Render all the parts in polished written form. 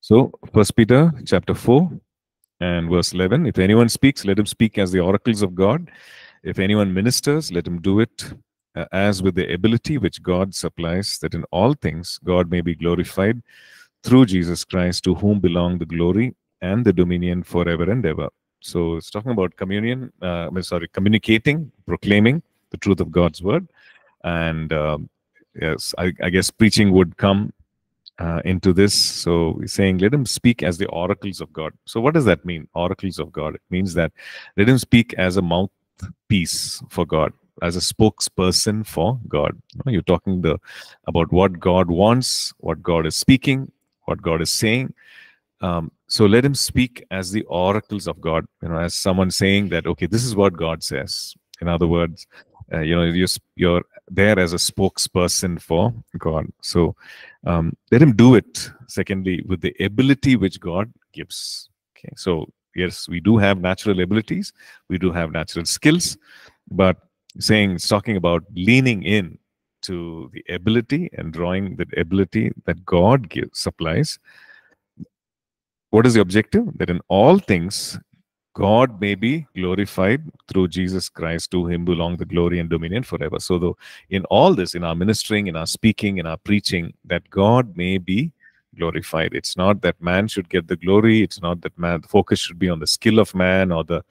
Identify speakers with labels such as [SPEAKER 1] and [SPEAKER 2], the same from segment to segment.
[SPEAKER 1] So, First Peter chapter 4 and verse 11. If anyone speaks, let him speak as the oracles of God. If anyone ministers, let him do it as with the ability which God supplies, that in all things God may be glorified through Jesus Christ, to whom belong the glory and the dominion forever and ever. So it's talking about communicating, proclaiming the truth of God's word. And yes, I guess preaching would come into this. So he's saying, let him speak as the oracles of God. So what does that mean? Oracles of God. It means that let him speak as a mouthpiece for God, as a spokesperson for God. You're talking about what God wants, what God is speaking, what God is saying. So let him speak as the oracles of God, as someone saying that, okay, this is what God says. In other words, you're there as a spokesperson for God. So let him do it, secondly, with the ability which God gives. Okay, so yes, we do have natural abilities, we do have natural skills, but it's talking about leaning in to the ability and drawing the ability that God supplies. What is the objective? That in all things, God may be glorified through Jesus Christ, to him belong the glory and dominion forever. So in all this, in our ministering, in our speaking, in our preaching, that God may be glorified. It's not that man should get the glory. It's not that the focus should be on the skill of man or the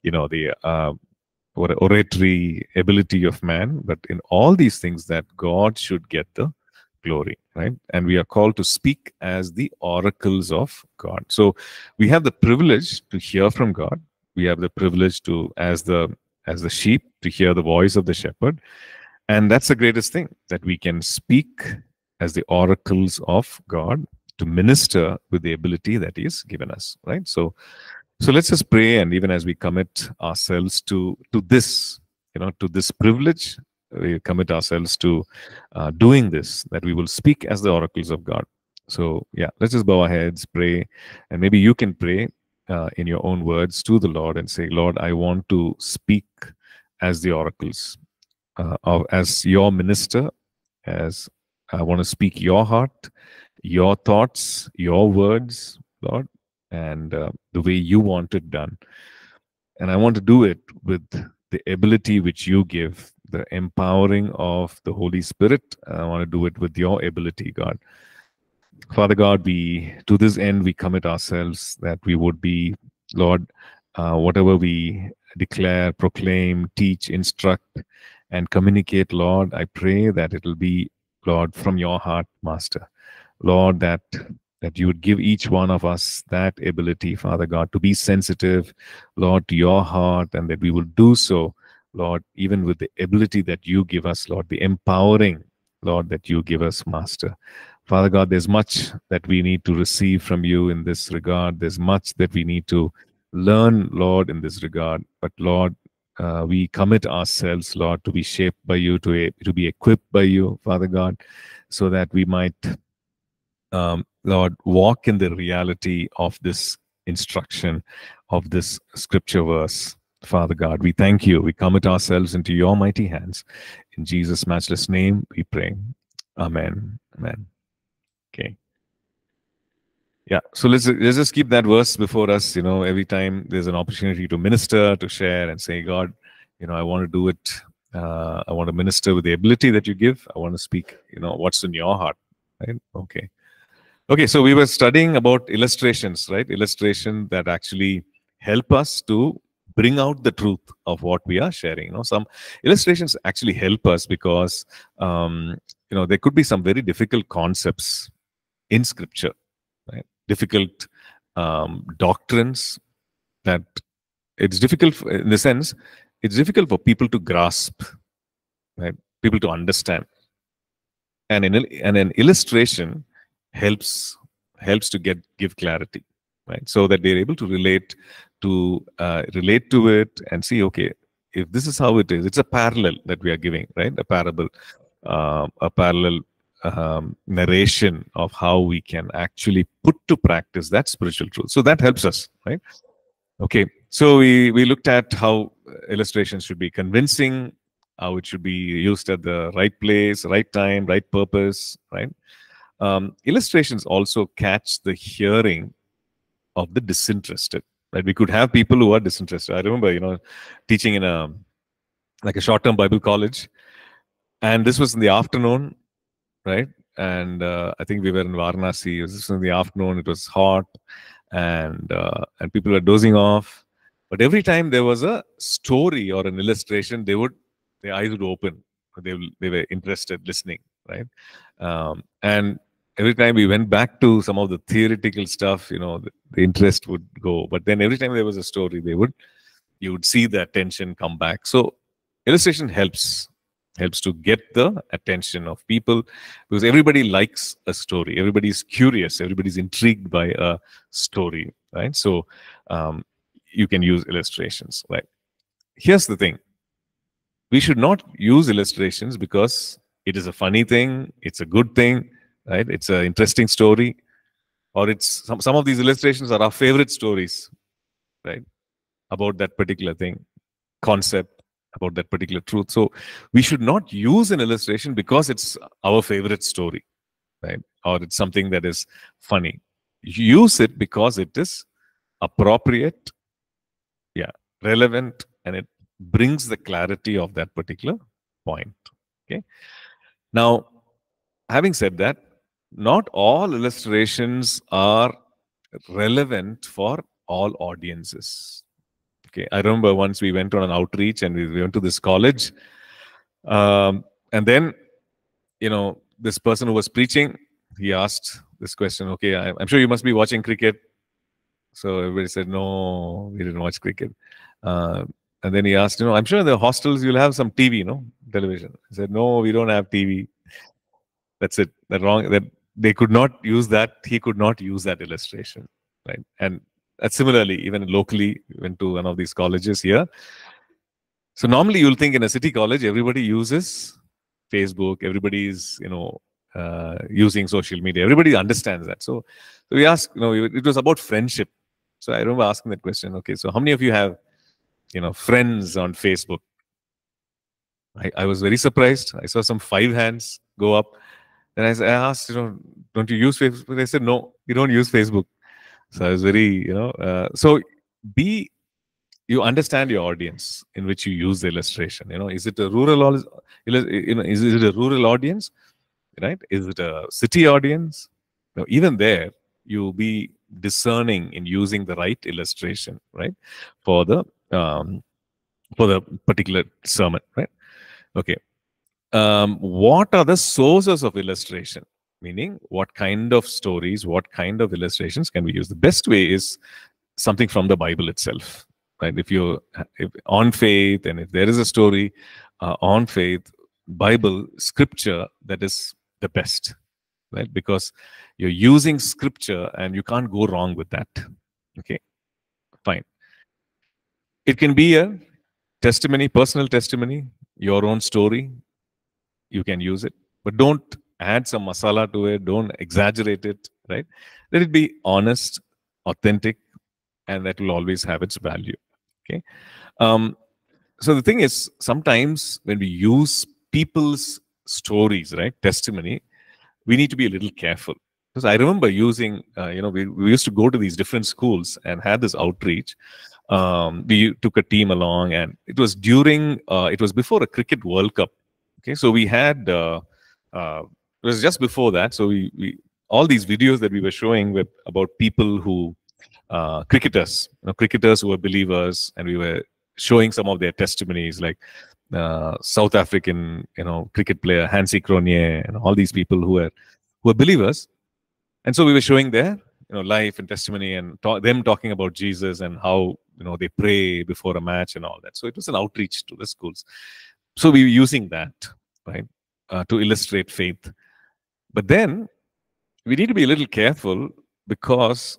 [SPEAKER 1] oratory ability of man, but in all these things that God should get the glory, right? And we are called to speak as the oracles of God. So we have the privilege to hear from God. We have the privilege to, as the sheep, to hear the voice of the shepherd. And that's the greatest thing, that we can speak as the oracles of God, to minister with the ability that He has given us, right? So let's just pray, and even as we commit ourselves to this, to this privilege, we commit ourselves to doing this, that we will speak as the oracles of God. So yeah, let's just bow our heads, pray, and maybe you can pray in your own words to the Lord and say, Lord, I want to speak as the oracles, as your minister, as I want to speak your heart, your thoughts, your words, Lord, and the way you want it done. And I want to do it with the ability which you give, the empowering of the Holy Spirit. I want to do it with your ability, God. Father God, to this end, we commit ourselves, that we would be, Lord, whatever we declare, proclaim, teach, instruct, and communicate, Lord, I pray that it will be, Lord, from your heart, Master. Lord, that you would give each one of us that ability, Father God, to be sensitive, Lord, to your heart, and that we will do so, Lord, even with the ability that you give us, Lord, the empowering, Lord, that you give us, Master. Father God, there's much that we need to receive from you in this regard. There's much that we need to learn, Lord, in this regard. But Lord, we commit ourselves, Lord, to be shaped by you, to be equipped by you, Father God, so that we might, Lord, walk in the reality of this instruction, of this scripture verse. Father God, we thank you. We commit ourselves into your mighty hands. In Jesus' matchless name, we pray. Amen. Amen. Okay. Yeah. So let's just keep that verse before us. Every time there's an opportunity to minister, to share, and say, God, I want to do it. I want to minister with the ability that you give. I want to speak, what's in your heart. Right? Okay. Okay. So we were studying about illustrations, right? Illustration that actually help us to bring out the truth of what we are sharing. Some illustrations actually help us because, there could be some very difficult concepts in Scripture, right? Difficult doctrines that it's difficult in the sense it's difficult for people to grasp, right? People to understand, and an illustration helps to give clarity, right? So that they're able to relate to it and see, okay, if this is how it is, it's a parallel that we are giving, right? A parable, a parallel narration of how we can actually put to practice that spiritual truth. So that helps us, right? Okay, so we looked at how illustrations should be convincing, how it should be used at the right place, right time, right purpose, right? illustrations also catch the hearing of the disinterested. Right? We could have people who are disinterested. I remember, teaching in a short-term Bible college, and this was in the afternoon, right? And I think we were in Varanasi. This was in the afternoon. It was hot, and people were dozing off. But every time there was a story or an illustration, their eyes would open. They were interested, listening, right? And every time we went back to some of the theoretical stuff, the interest would go. But then every time there was a story, you would see the attention come back. So illustration helps to get the attention of people, because everybody likes a story. Everybody's curious. Everybody's intrigued by a story, right? So you can use illustrations, right? Here's the thing. We should not use illustrations because it is a funny thing, it's a good thing, right? It's an interesting story, or it's some of these illustrations are our favorite stories, right? About that particular thing, concept, about that particular truth. So we should not use an illustration because it's our favorite story, right? Or it's something that is funny. Use it because it is appropriate, relevant, and it brings the clarity of that particular point. Okay. Now, having said that, not all illustrations are relevant for all audiences. Okay, I remember once we went on an outreach and we went to this college, and then this person who was preaching, he asked this question. Okay, I'm sure you must be watching cricket. So everybody said, no, we didn't watch cricket. And then he asked, I'm sure in the hostels you'll have some TV, television. He said, no, we don't have TV. That's it. That they could not use that. He could not use that illustration, right? And similarly, even locally, went to one of these colleges here. So normally you'll think in a city college, everybody uses Facebook. Everybody's, using social media. Everybody understands that. So we asked, it was about friendship. So I remember asking that question. Okay, so how many of you have, friends on Facebook? I was very surprised. I saw some 5 hands go up. Then I asked, don't you use Facebook? They said, no, we don't use Facebook. So I was very, so you understand your audience in which you use the illustration. Is it a rural, is it a rural audience, right? Is it a city audience? Even there, you be discerning in using the right illustration, right, for the particular sermon, right? Okay. What are the sources of illustration? Meaning, what kind of stories, what kind of illustrations can we use? The best way is something from the Bible itself, right? If on faith, and if there is a story on faith, Bible, scripture, that is the best, right? Because you're using scripture and you can't go wrong with that. Okay, fine. It can be a testimony, personal testimony, your own story. You can use it, but don't add some masala to it. Don't exaggerate it, right? Let it be honest, authentic, and that will always have its value. Okay. So the thing is, sometimes when we use people's stories, right, testimony, we need to be a little careful. Because I remember using, we used to go to these different schools and had this outreach. We took a team along, and it was before a cricket World Cup. Okay, so we had, it was just before that. So we all these videos that we were showing were about people who, cricketers who were believers, and we were showing some of their testimonies, like South African, cricket player Hansie Cronje, and all these people who were believers. And so we were showing their, life and testimony, and them talking about Jesus and how, they pray before a match and all that. So it was an outreach to the schools. So we were using that, right, to illustrate faith. But then we need to be a little careful because,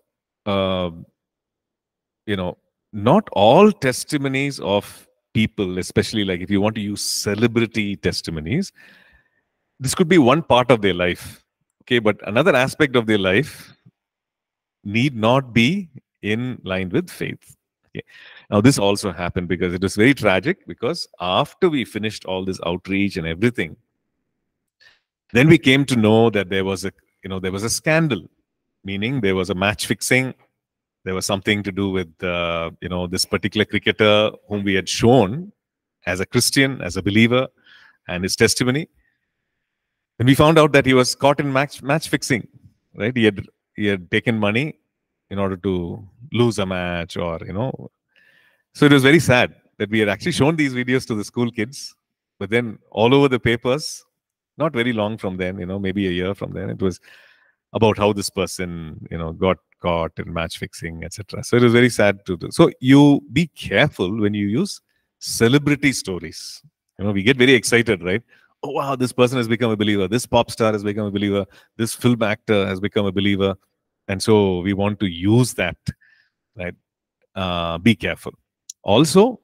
[SPEAKER 1] not all testimonies of people, especially like if you want to use celebrity testimonies, this could be one part of their life. Okay, but another aspect of their life need not be in line with faith. Okay. Now, this also happened because it was very tragic, because after we finished all this outreach and everything, then we came to know that there was there was a scandal, meaning there was a match fixing. There was something to do with, this particular cricketer whom we had shown as a Christian, as a believer, and his testimony. And we found out that he was caught in match fixing, right? He had taken money in order to lose a match, or So it was very sad that we had actually shown these videos to the school kids, but then all over the papers, not very long from then, maybe a year from then, it was about how this person, got caught in match fixing, etc. So it was very sad to do. So you be careful when you use celebrity stories. We get very excited, right? Oh, wow, this person has become a believer. This pop star has become a believer. This film actor has become a believer. And so we want to use that, right? Be careful. Also,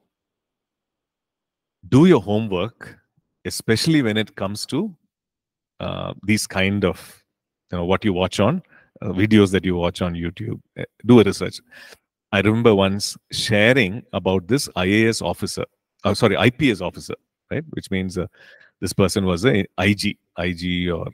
[SPEAKER 1] do your homework, especially when it comes to these kind of, what you watch on, videos that you watch on YouTube. Do a research. I remember once sharing about this IAS officer, IPS officer, right? Which means this person was a IG or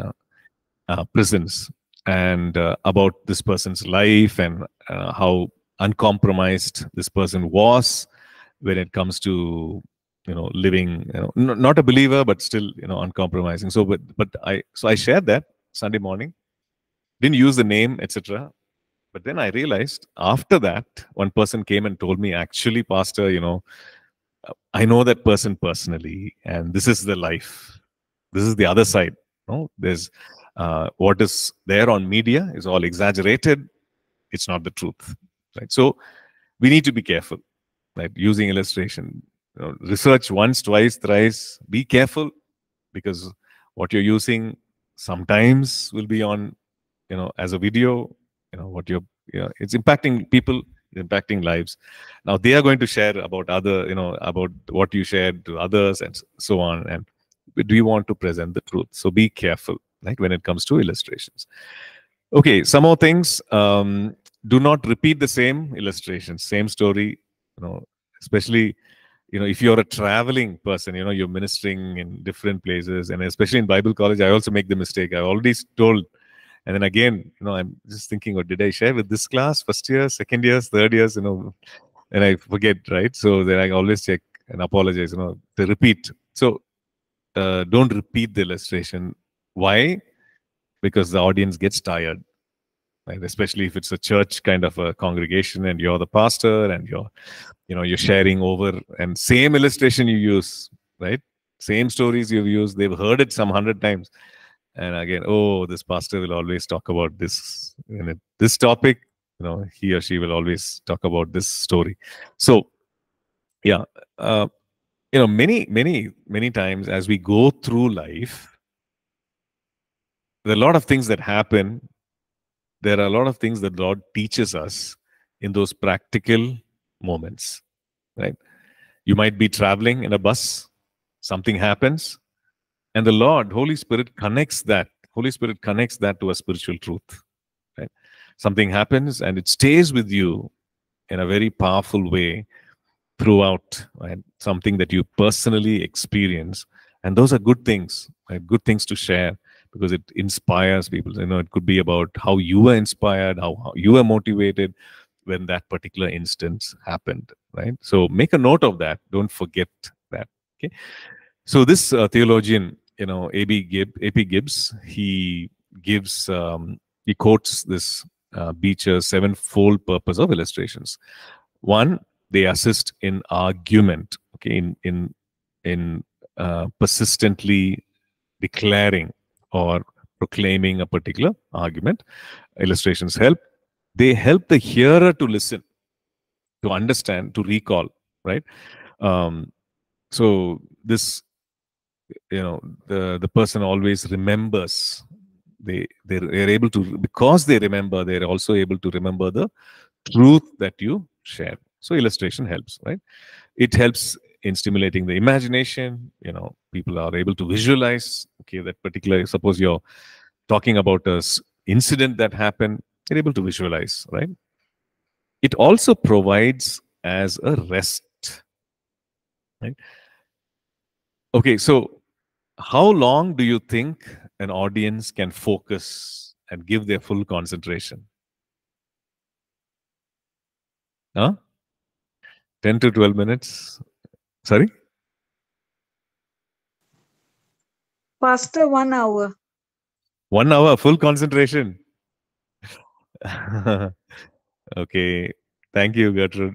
[SPEAKER 1] prisons, and about this person's life and how uncompromised this person was when it comes to living, not a believer, but still uncompromising. So but I shared that Sunday morning, didn't use the name, etc. But then I realized after that, one person came and told me, actually, Pastor, I know that person personally, and this is the life. This is the other side. There's what is there on media is all exaggerated. It's not the truth, right? So we need to be careful, right? Using illustration, research once, twice, thrice. Be careful, because what you're using sometimes will be on, as a video. It's impacting people, impacting lives. Now they are going to share about about what you shared to others and so on. And do you want to present the truth? So be careful, right, when it comes to illustrations. Okay, some more things. Do not repeat the same illustrations, same story, especially, if you're a traveling person, you're ministering in different places, and especially in Bible college, I also make the mistake. I already told, and then again, I'm just thinking, did I share with this class, first year, second years, third years, and I forget, right? So then I always check and apologize, to repeat. So don't repeat the illustration. Why? Because the audience gets tired, right? Especially if it's a church kind of a congregation and you're the pastor and you're sharing over, and same illustration you use, right? Same stories you've used, they've heard it some 100 times. And again, this pastor will always talk about this, this topic, he or she will always talk about this story. So, yeah, many times as we go through life, there are a lot of things that happen. There are a lot of things that Lord teaches us in those practical moments, right? You might be traveling in a bus, something happens, and the Lord, Holy Spirit connects that. Holy Spirit connects that to a spiritual truth, right? Something happens and it stays with you in a very powerful way throughout, right? Something that you personally experience. And those are good things, right? Good things to share, because it inspires people. It could be about how you were inspired, how you were motivated when that particular instance happened, right? So make a note of that. Don't forget that, okay? So this theologian, A.P. Gibbs, he gives, he quotes this Beecher's sevenfold purpose of illustrations. One, they assist in argument, okay, in persistently declaring or proclaiming a particular argument. Illustrations help. They help the hearer to listen, to understand, to recall, right? So this, the person always remembers. They're able to, because they remember, they're also able to remember the truth that you share. So illustration helps, right? It helps in stimulating the imagination. People are able to visualize, okay, that particular, suppose you're talking about a incident that happened, you're able to visualize, right? It also provides as a rest, right? Okay, so how long do you think an audience can focus and give their full concentration? Huh? 10 to 12 minutes? Sorry?
[SPEAKER 2] Pastor, 1 hour.
[SPEAKER 1] 1 hour, full concentration. Okay. Thank you, Gertrude.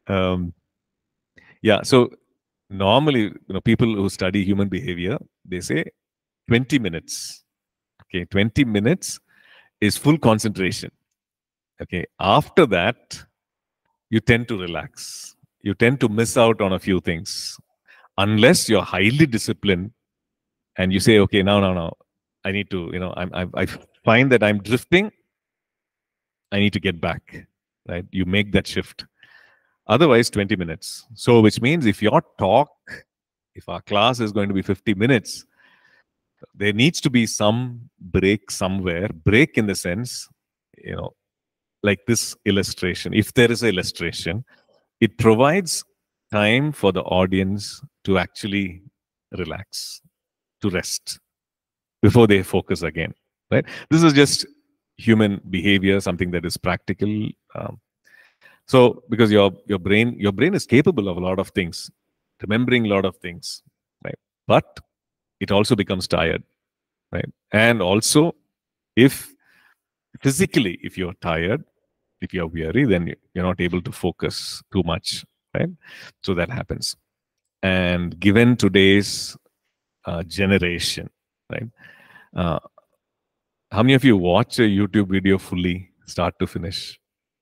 [SPEAKER 1] Yeah, so normally, people who study human behavior, they say 20 minutes. Okay, 20 minutes is full concentration. Okay, after that, you tend to relax. You tend to miss out on a few things. Unless you're highly disciplined and you say, okay, no, I need to, I find that I'm drifting. I need to get back, right? You make that shift. Otherwise, 20 minutes. So, which means if your talk, if our class is going to be 50 minutes, there needs to be some break somewhere. Break in the sense, like this illustration. If there is an illustration, it provides time for the audience to actually relax, to rest before they focus again, right? This is just human behavior, something that is practical. So because your brain is capable of a lot of things, remembering a lot of things, right? But it also becomes tired, right? And also, if physically, if you're tired, if you're weary, then you're not able to focus too much, right? So that happens. And given today's generation, right? How many of you watch a YouTube video fully, start to finish?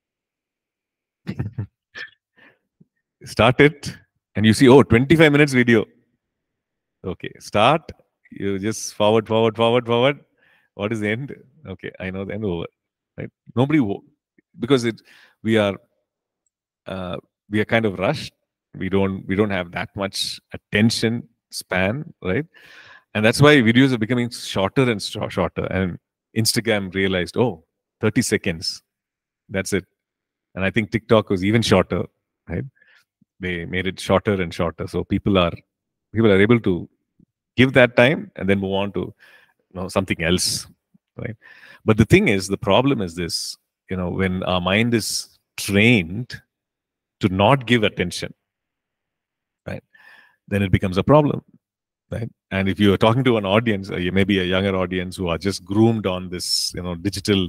[SPEAKER 1] Start it, and you see, 25 minutes video. Okay, start. You just forward. What is the end? Okay, I know the end, over. Right? Nobody, because we are kind of rushed. We don't have that much attention span, right? And that's why videos are becoming shorter and shorter. And Instagram realized, 30 seconds. That's it. And I think TikTok was even shorter, right? They made it shorter and shorter. So people are able to give that time and then move on to something else, right? But the thing is, the problem is this, when our mind is trained to not give attention, right, then it becomes a problem, right? And if you are talking to an audience, maybe a younger audience who are just groomed on this, digital,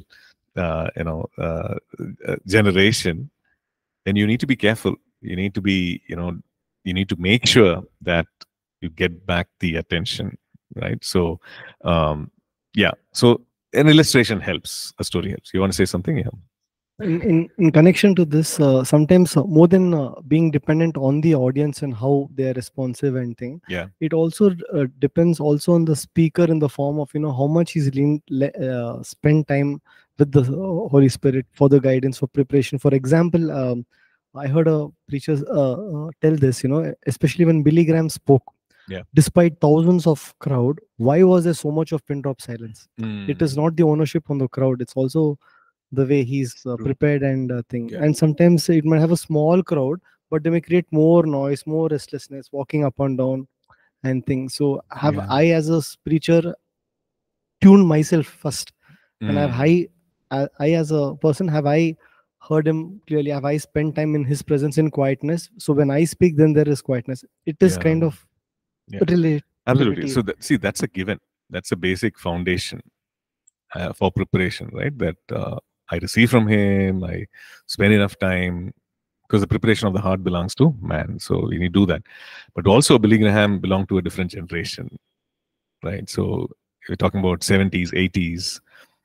[SPEAKER 1] generation, then you need to be careful. You need to be, you need to make sure that you get back the attention, right? So, yeah. So an illustration helps. A story helps. You want to say something? Yeah.
[SPEAKER 3] In connection to this, sometimes more than being dependent on the audience and how they are responsive and thing,
[SPEAKER 1] Yeah.
[SPEAKER 3] it also depends also on the speaker in the form of how much he's spend time with the Holy Spirit for the guidance, for preparation. For example, I heard a preacher tell this, especially when Billy Graham spoke.
[SPEAKER 1] Yeah.
[SPEAKER 3] Despite thousands of crowd, why was there so much of pin drop silence? It is not the ownership on the crowd; it's also the way he's prepared and thing.
[SPEAKER 1] Yeah.
[SPEAKER 3] And sometimes it might have a small crowd, but they may create more noise, more restlessness, walking up and down and things. So have I, as a preacher, tuned myself first, and I as a person, have I heard him clearly? Have I spent time in his presence in quietness? So when I speak, then there is quietness. It is kind of related.
[SPEAKER 1] Absolutely. So that's a given. That's a basic foundation for preparation, right? That I receive from him, I spend enough time, because the preparation of the heart belongs to man. So we need to do that. But also, Billy Graham belonged to a different generation, right? So we're talking about 70s, 80s,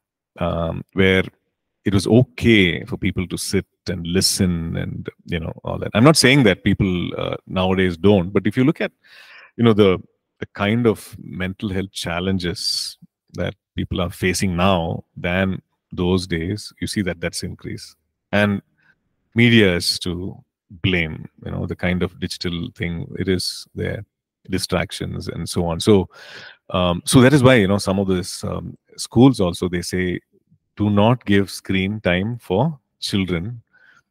[SPEAKER 1] where it was okay for people to sit and listen and, all that. I'm not saying that people nowadays don't, but if you look at, the kind of mental health challenges that people are facing now than those days, you see that that's increased. And media is to blame, the kind of digital thing it is there, distractions and so on. So so that is why, some of these schools also, they say, do not give screen time for children.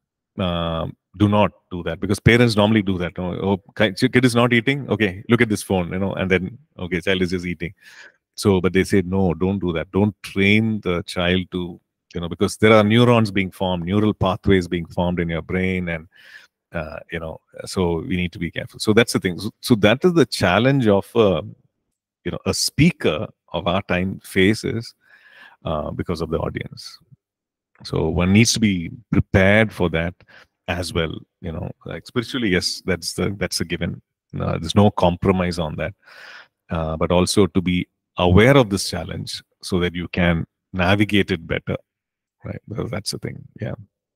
[SPEAKER 1] Do not do that, because parents normally do that. Kid is not eating, okay, look at this phone, and then, okay, child is just eating. So, but they say, no, don't do that. Don't train the child to, because there are neurons being formed, neural pathways being formed in your brain, and so we need to be careful. So that's the thing. So that is the challenge of a speaker of our time faces because of the audience. So one needs to be prepared for that as well. Like spiritually, yes, that's a given. There's no compromise on that. But also to be aware of this challenge so that you can navigate it better, right? Because that's the thing. Yeah.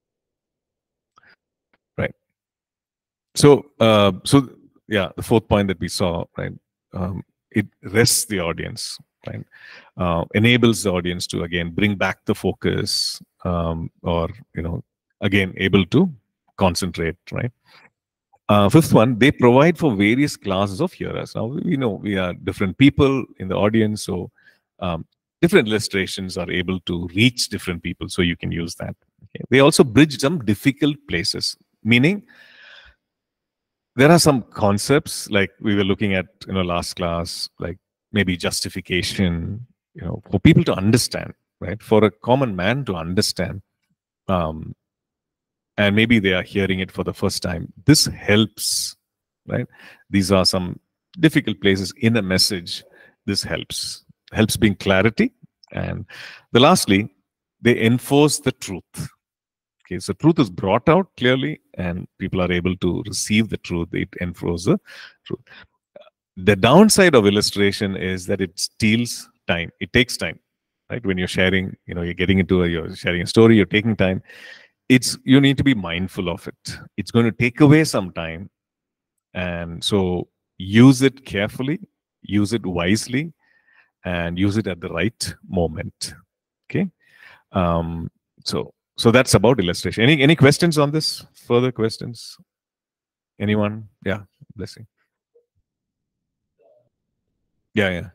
[SPEAKER 1] Right. So, yeah, the fourth point that we saw, right? It rests the audience, right? Enables the audience to again bring back the focus, or again able to concentrate, right? Fifth one, they provide for various classes of hearers. Now we know we are different people in the audience, so different illustrations are able to reach different people. So you can use that. Okay. They also bridge some difficult places, meaning there are some concepts like we were looking at last class, like maybe justification, for people to understand, right? For a common man to understand, and maybe they are hearing it for the first time. This helps, right? These are some difficult places in a message. This helps bring clarity. And lastly, they enforce the truth. Okay, so truth is brought out clearly, and people are able to receive the truth. It enforces the truth. The downside of illustration is that it steals time. It takes time, right? When you're sharing, you're getting you're sharing a story, you're taking time. You need to be mindful of it. It's going to take away some time, and so use it carefully, use it wisely, and use it at the right moment. Okay, so that's about illustration. Any questions on this? Further questions? Anyone? Yeah, blessing. Yeah.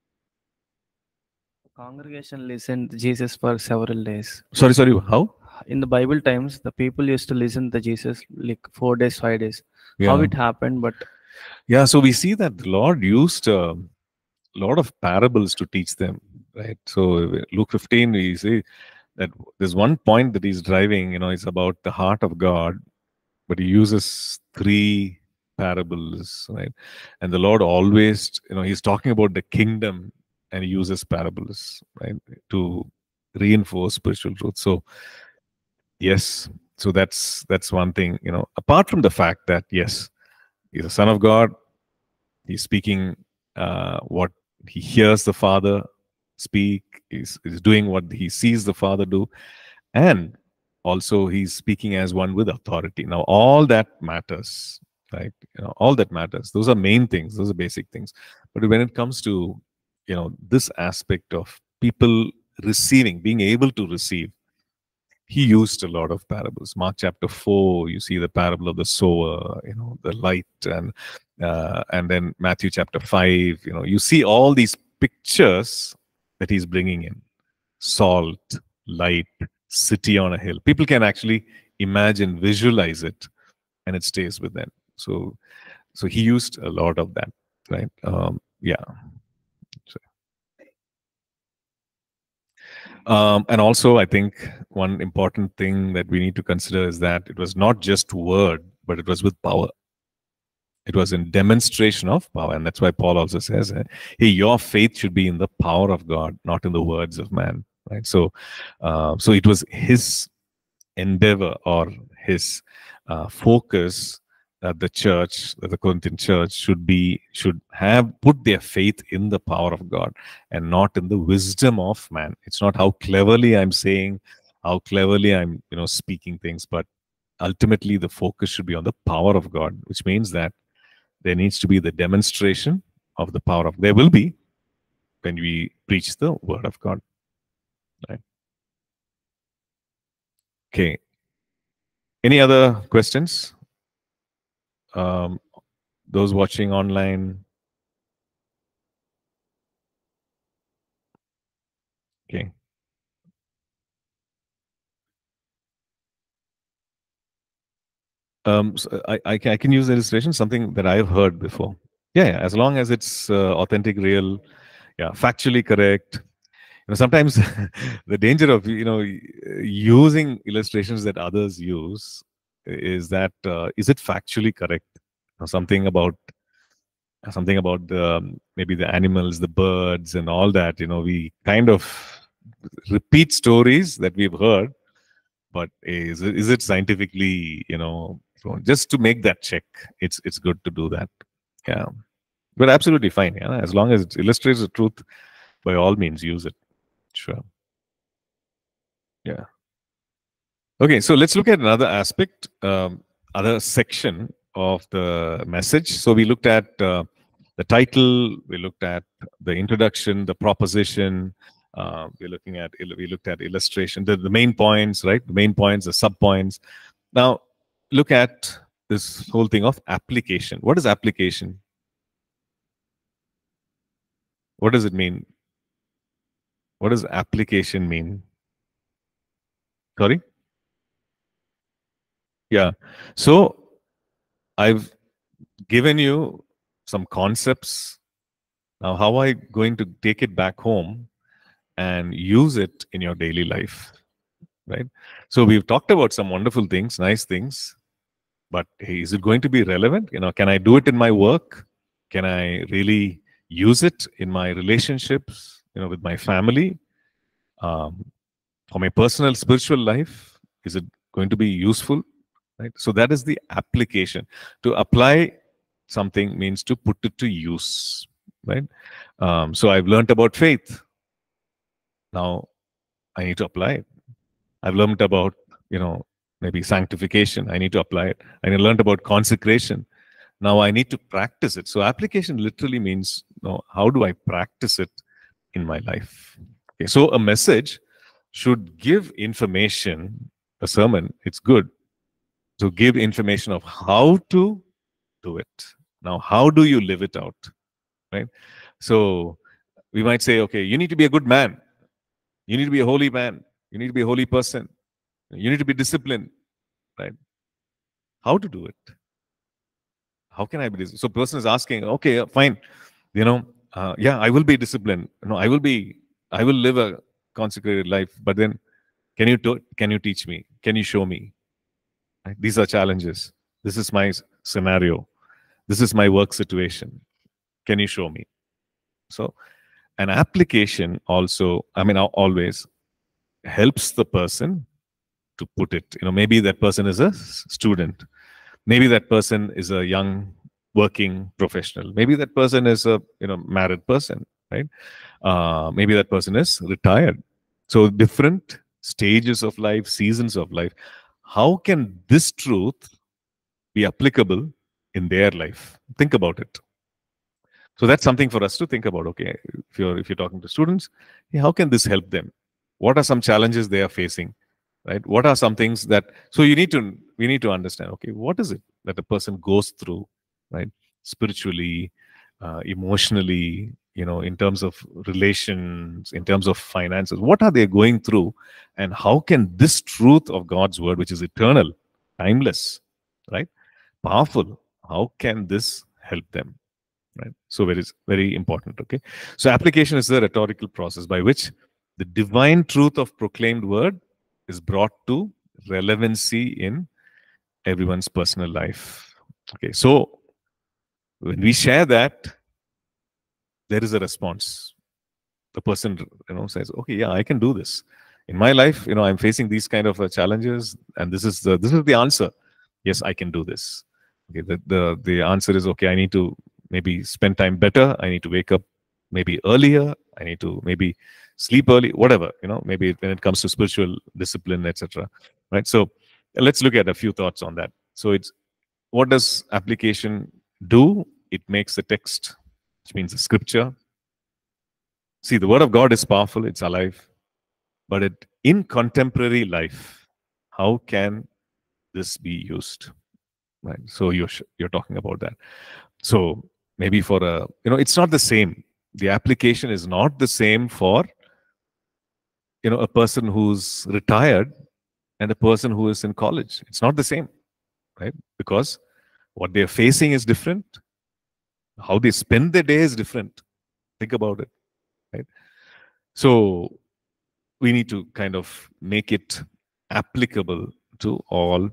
[SPEAKER 4] Congregation listened to Jesus for several days.
[SPEAKER 1] Sorry. How?
[SPEAKER 4] In the Bible times, the people used to listen to Jesus like 4 days, 5 days.
[SPEAKER 1] Yeah.
[SPEAKER 4] How it happened, but
[SPEAKER 1] yeah. So we see that the Lord used a lot of parables to teach them, right? So Luke 15, we see that there's one point that he's driving. It's about the heart of God, but he uses 3 parables, right? And the Lord always, he's talking about the kingdom, and he uses parables, right, to reinforce spiritual truth. So yes, so that's one thing. Apart from the fact that yes, he's a son of God, he's speaking what he hears the Father speak. He's doing what he sees the Father do, and also he's speaking as one with authority. Now all that matters, right? All that matters. Those are main things. Those are basic things. But when it comes to this aspect of people receiving, being able to receive, he used a lot of parables. Mark chapter 4, you see the parable of the sower, the light, and then Matthew chapter 5, you see all these pictures that he's bringing in: salt, light, city on a hill. People can actually imagine, visualize it, and it stays with them. So he used a lot of that, right? Yeah. And also, I think one important thing that we need to consider is that it was not just word, but it was with power. It was in demonstration of power. And that's why Paul also says, hey, your faith should be in the power of God, not in the words of man. Right? So it was his endeavor, or his focus, that the church, that the Corinthian church should have put their faith in the power of God and not in the wisdom of man. It's not how cleverly I'm saying, how cleverly I'm speaking things, but ultimately the focus should be on the power of God, which means that there needs to be the demonstration of the power of. There will be when we preach the word of God. Right? Okay. Any other questions? Those watching online. Okay. So I can use the illustration, something that I've heard before. Yeah, as long as it's authentic, real. Yeah, factually correct. Sometimes the danger of using illustrations that others use is that is it factually correct? Something about the maybe the animals, the birds, and all that. We kind of repeat stories that we've heard, but is it scientifically just to make that check? It's good to do that. Yeah, but absolutely fine. Yeah, as long as it illustrates the truth, by all means use it. Sure. Yeah. Okay, so let's look at another aspect, other section of the message. So we looked at the title, we looked at the introduction, the proposition. We looked at illustration, the main points, right? The main points, the sub points. Now, look at this whole thing of application. What is application? What does it mean? What does application mean? Sorry? Yeah. So I've given you some concepts. Now, how are you going to take it back home and use it in your daily life? Right? So we've talked about some wonderful things, nice things, but hey, is it going to be relevant? Can I do it in my work? Can I really use it in my relationships, with my family? For my personal spiritual life, is it going to be useful? Right? So that is the application. To apply something means to put it to use, right? So I've learned about faith. Now I need to apply it. I've learned about, maybe sanctification. I need to apply it. I learned about consecration. Now I need to practice it. So application literally means, how do I practice it in my life? Okay, so a message should give information. A sermon, it's good to give information of how to do it. Now, how do you live it out? Right? So we might say, okay, you need to be a good man. You need to be a holy man. You need to be a holy person. You need to be disciplined. Right? How to do it? How can I be disciplined? So person is asking, okay, fine. Yeah, I will be disciplined. I will live a consecrated life. But then, can you teach me? Can you show me? Right? These are challenges. This is my scenario. This is my work situation. Can you show me? So an application also, always helps the person to put it. Maybe that person is a student. Maybe that person is a young working professional. Maybe that person is a married person, right? Maybe that person is retired. So different stages of life, seasons of life. How can this truth be applicable in their life? Think about it. So that's something for us to think about. Okay, if you're talking to students, how can this help them? What are some challenges they are facing? Right? What are some things that we need to understand? Okay, what is it that a person goes through, right? Spiritually, emotionally, in terms of relations, in terms of finances. What are they going through, and how can this truth of God's word, which is eternal, timeless, right, powerful, how can this help them? Right? So it is very important. Okay, so application is the rhetorical process by which the divine truth of proclaimed word is brought to relevancy in everyone's personal life. Okay, so when we share that, there is a response. The person says, okay, yeah, I can do this in my life. I'm facing these kind of challenges, and this is the answer. Yes, I can do this. Okay, the answer is, okay, I need to maybe spend time better. I need to wake up maybe earlier. I need to maybe sleep early, whatever, maybe when it comes to spiritual discipline, etc. Right? So let's look at a few thoughts on that. So what does application do? It makes the text, which means the scripture. See, the word of God is powerful, it's alive. But in contemporary life, how can this be used? Right? So you're talking about that. So maybe for it's not the same. The application is not the same for a person who's retired and a person who is in college. It's not the same, right? Because what they're facing is different. How they spend their day is different. Think about it. right? So we need to kind of make it applicable to all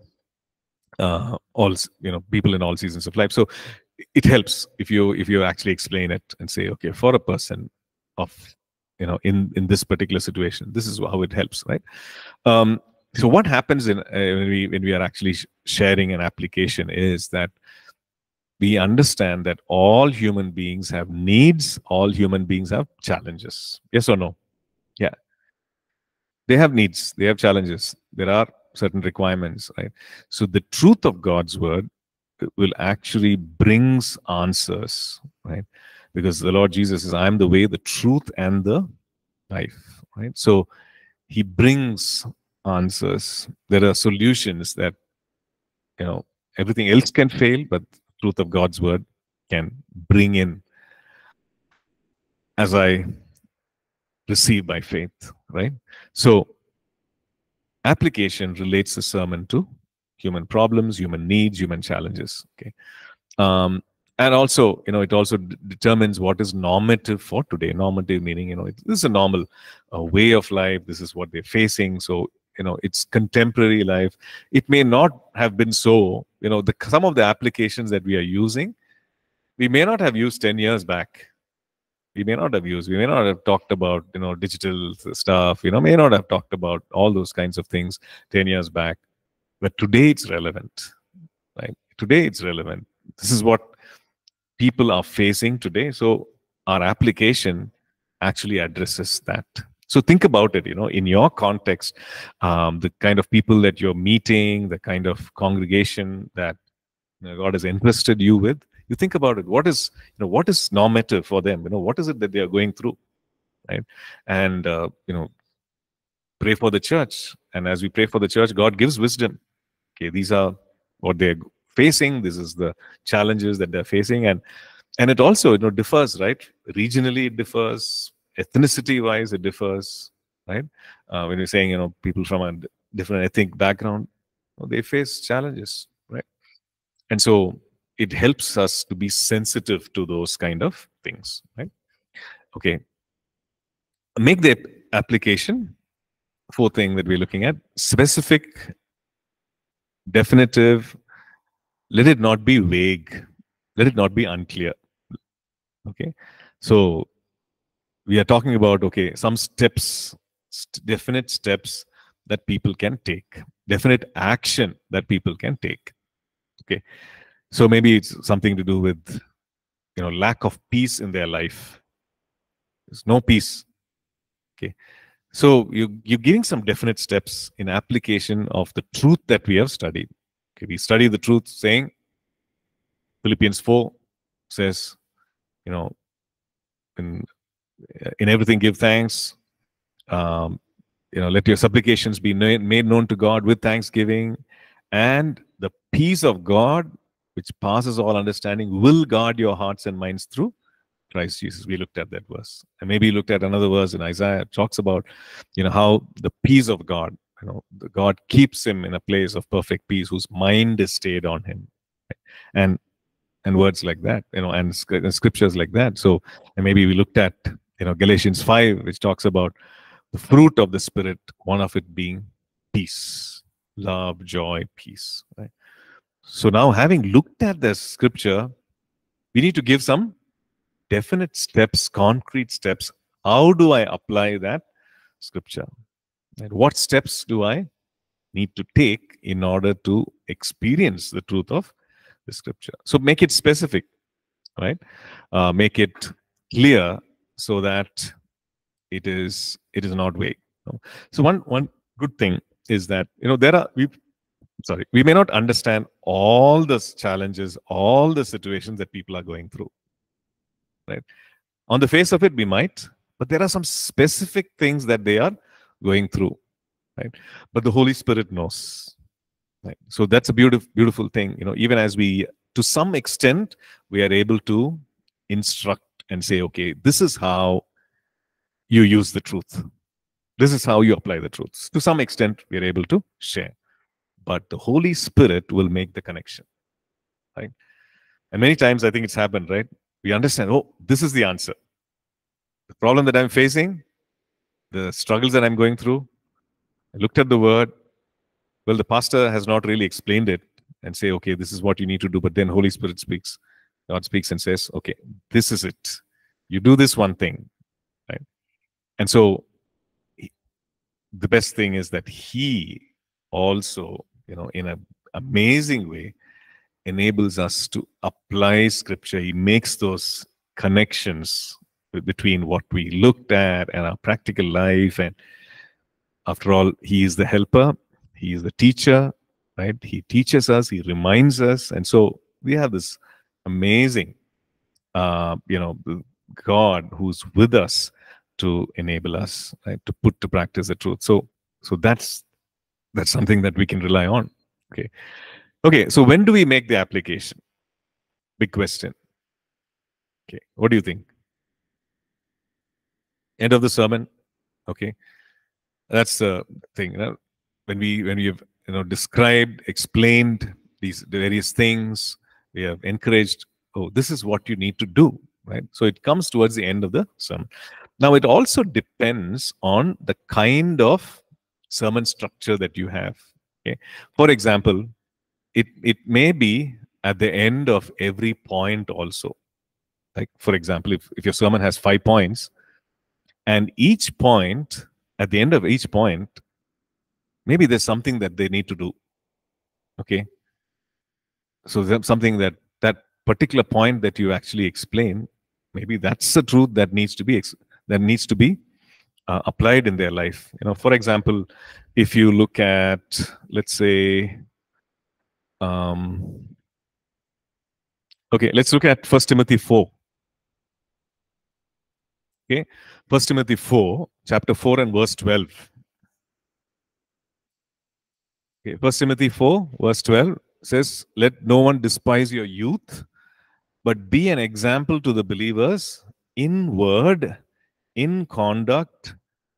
[SPEAKER 1] people in all seasons of life. So it helps if you actually explain it and say, okay, for a person of in this particular situation, this is how it helps, right? So what happens when we are actually sharing an application is that we understand that all human beings have needs, all human beings have challenges. Yes or no? Yeah. They have needs, they have challenges, there are certain requirements, right? So the truth of God's word will actually brings answers, right? Because the Lord Jesus says, I am the way, the truth, and the life, right? So he brings answers. There are solutions that everything else can fail, but the truth of God's word can bring in as I receive by faith, right? So application relates the sermon to human problems, human needs, human challenges. Okay, and also, it also determines what is normative for today. Normative meaning, this is a normal way of life. This is what they're facing. So, it's contemporary life. It may not have been so. Some of the applications that we are using, we may not have used 10 years back. We may not have talked about, digital stuff, may not have talked about all those kinds of things 10 years back. But today it's relevant, right? Today it's relevant. This is what people are facing today. So our application actually addresses that. So think about it, in your context, the kind of people that you're meeting, the kind of congregation that God has entrusted you with. You think about it. What is normative for them? What is it that they are going through, right? And pray for the church. And as we pray for the church, God gives wisdom. Okay, these are what they're facing. This is the challenges that they're facing, and it also differs, right? Regionally, it differs. Ethnicity-wise, it differs, right? When you're saying people from a different ethnic background, they face challenges, right? And so it helps us to be sensitive to those kind of things, right? Okay. Make the application, fourth thing that we're looking at, specific, definitive. Let it not be vague. Let it not be unclear. Okay. So we are talking about, okay, some steps, definite steps that people can take, definite action that people can take. Okay. So maybe it's something to do with lack of peace in their life. There's no peace. Okay. So you're giving some definite steps in application of the truth that we have studied. Okay. We study the truth, saying Philippians 4 says, in everything give thanks. Let your supplications be made known to God with thanksgiving, and the peace of God, which passes all understanding, will guard your hearts and minds through Christ Jesus. We looked at that verse, and maybe you looked at another verse in Isaiah. It talks about, how the peace of God, God keeps him in a place of perfect peace, whose mind is stayed on him, and words like that, and scriptures like that. So, and maybe we looked at, Galatians 5, which talks about the fruit of the Spirit, one of it being peace, love, joy, peace. Right? So now, having looked at the scripture, we need to give some definite steps, concrete steps. How do I apply that scripture? And what steps do I need to take in order to experience the truth of the scripture? So make it specific, right? Make it clear so that it is not vague. So one good thing is that we may not understand all the challenges, all the situations that people are going through, right? On the face of it, we might, but there are some specific things that they are going through, right? But the Holy Spirit knows, right? So that's a beautiful thing. Even as we, to some extent, we are able to instruct and say, okay, this is how you use the truth. This is how you apply the truth. To some extent, we are able to share. But the Holy Spirit will make the connection, right? And many times I think it's happened, right? We understand, oh, this is the answer. The problem that I'm facing, the struggles that I'm going through, I looked at the word. Well, the pastor has not really explained it and say, okay, this is what you need to do. But then Holy Spirit speaks. God speaks and says, okay, this is it. You do this one thing, right? And so the best thing is that he also, in an amazing way, enables us to apply scripture. He makes those connections between what we looked at and our practical life. And after all, he is the helper. He is the teacher, right? He teaches us, he reminds us. And so we have this amazing, God who's with us to enable us, right, to put to practice the truth. So that's something that we can rely on. Okay. So when do we make the application? Big question. Okay. What do you think? End of the sermon. Okay. That's the thing. When we have described, explained the various things, we have encouraged, this is what you need to do, right? So it comes towards the end of the sermon. Now it also depends on the kind of sermon structure that you have. Okay. For example, it may be at the end of every point also. Like, for example, if your sermon has 5 points, and each point, at the end of each point, maybe there's something that they need to do. Okay. So there's something that particular point that you actually explain, maybe that's the truth that needs to be applied in their life. For example, if you look at, let's say, let's look at 1 Timothy 4. Okay, 1 Timothy 4, chapter 4 and verse 12. Okay, 1 Timothy 4, verse 12 says, let no one despise your youth, but be an example to the believers in word, in conduct,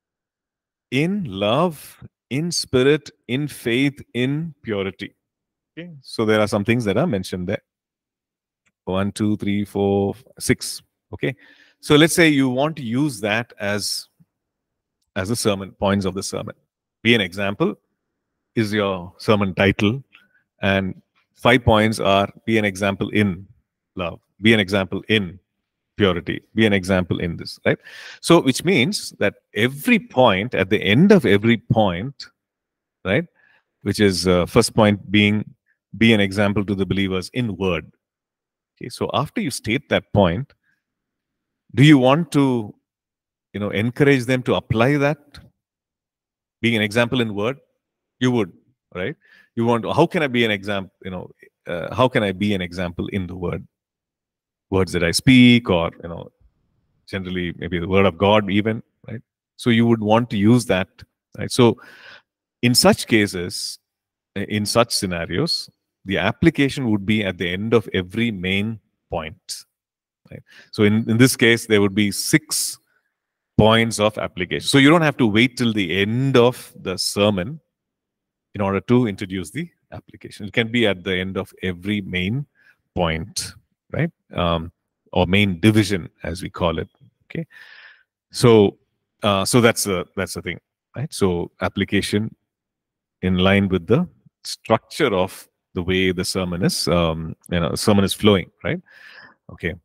[SPEAKER 1] in love, in spirit, in faith, in purity. Okay, so there are some things that are mentioned there. 1, 2, 3, 4, 6. Okay, so let's say you want to use that as a sermon, points of the sermon. Be an example is your sermon title, and 5 points are be an example in love, be an example in purity, be an example in this, right? So which means that every point, at the end of every point, right, which is first point being be an example to the believers in word. Okay, so after you state that point, do you want to encourage them to apply that, being an example in word? You would, right? You want, how can I be an example, how can I be an example in the words that I speak, or generally maybe the word of God even, right? So you would want to use that, right? So in such cases, in such scenarios, the application would be at the end of every main point, right? So in this case, there would be 6 points of application. So you don't have to wait till the end of the sermon in order to introduce the application. It can be at the end of every main point, right? Or main division, as we call it. Okay, so that's the thing, right? So application in line with the structure of the way the sermon is, sermon is flowing, right? Okay.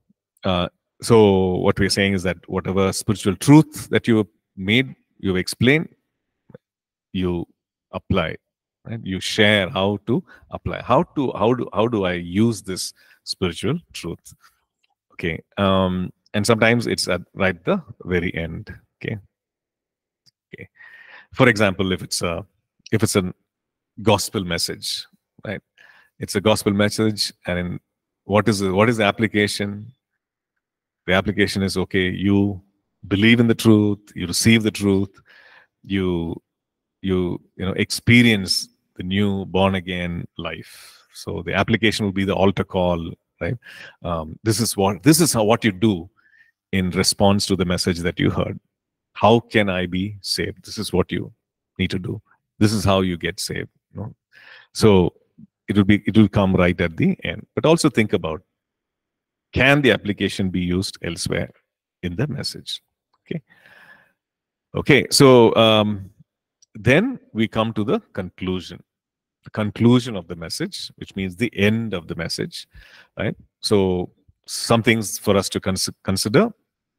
[SPEAKER 1] So what we're saying is that whatever spiritual truth that you explained, you apply, right? You share how to apply, how do I use this spiritual truth? Okay, and sometimes it's at right the very end. Okay. For example, if it's a gospel message, right? It's a gospel message, and what is the application? The application is, okay, you believe in the truth, you receive the truth, you experience the new born again life. So the application will be the altar call, right? This is what you do in response to the message that you heard. How can I be saved? This is what you need to do. This is how you get saved. So it will come right at the end. But also think about, can the application be used elsewhere in the message? Okay, so then we come to the conclusion of the message, which means the end of the message, right? So some things for us to consider,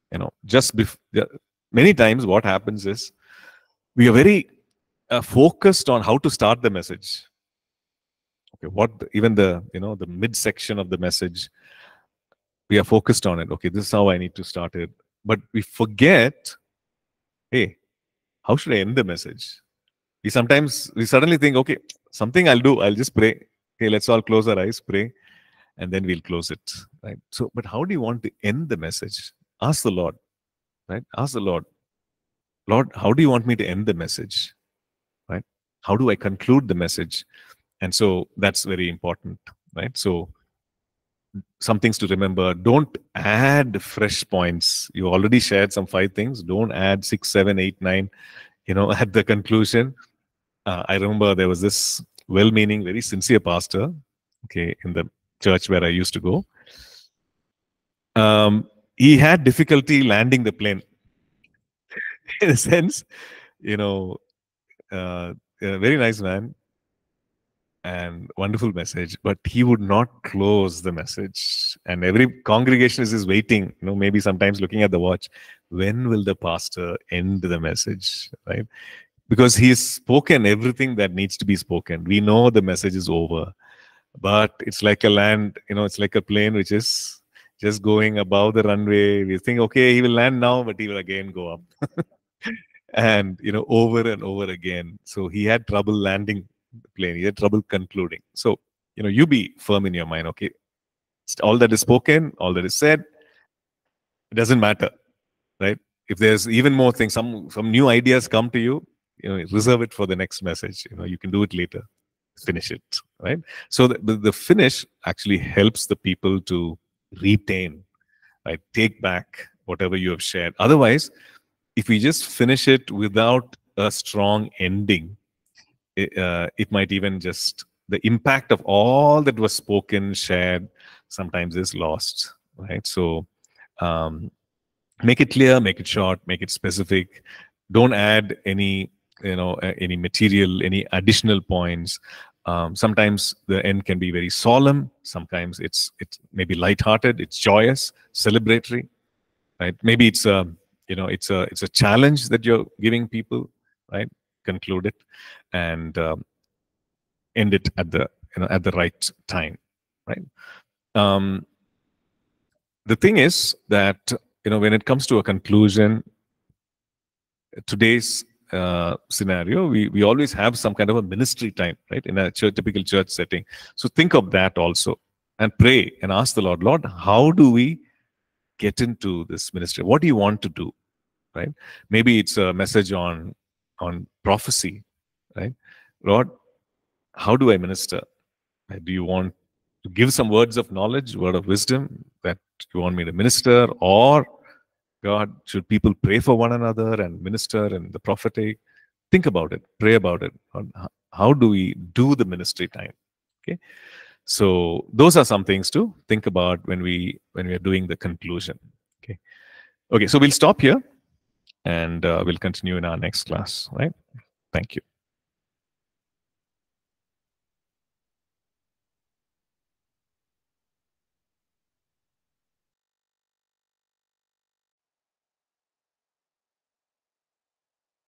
[SPEAKER 1] many times what happens is we are very focused on how to start the message. Okay, even the the midsection of the message, we are focused on it. Okay, this is how I need to start it, but we forget, hey, how should I end the message? We suddenly think, okay, something I'll do. I'll just pray. Okay, let's all close our eyes, pray, and then we'll close it. Right. So, but how do you want to end the message? Ask the Lord. Right. Ask the Lord. Lord, how do you want me to end the message? Right. How do I conclude the message? And so that's very important. Right. So some things to remember. Don't add fresh points. You already shared some 5 things. Don't add 6, 7, 8, 9. At the conclusion. I remember there was this well-meaning, very sincere pastor, okay, in the church where I used to go. He had difficulty landing the plane. In a sense, a very nice man and wonderful message, but he would not close the message. And every congregation is waiting, maybe sometimes looking at the watch. When will the pastor end the message, right? Because he's spoken everything that needs to be spoken. We know the message is over, but it's like it's like a plane which is just going above the runway. We think, okay, he will land now, but he will again go up. And, over and over again. So he had trouble landing the plane. He had trouble concluding. So, you be firm in your mind, okay? All that is spoken, all that is said, it doesn't matter, right? If there's even more things, some new ideas come to you, reserve it for the next message. You can do it later. Finish it, right? So the finish actually helps the people to retain, right? Take back whatever you have shared. Otherwise, if we just finish it without a strong ending, it might even the impact of all that was spoken, shared, sometimes is lost, right? So make it clear, make it short, make it specific. Don't add any material, any additional points. Sometimes the end can be very solemn. Sometimes it's maybe lighthearted. It's joyous, celebratory, right? Maybe it's a challenge that you're giving people, right? Conclude it and end it at the right time, right? The thing is that when it comes to a conclusion, today's scenario, we always have some kind of a ministry time, right, in a typical church setting. So think of that also and pray and ask the Lord, how do we get into this ministry? What do you want to do, right? Maybe it's a message on prophecy, right? Lord, how do I minister? Do you want to give some words of knowledge, word of wisdom that you want me to minister? Or God, should people pray for one another and minister in the prophetic? Think about it, pray about it. How do we do the ministry time? Okay, so those are some things to think about when we are doing the conclusion. Okay, so we'll stop here and we'll continue in our next class. Right? Thank you.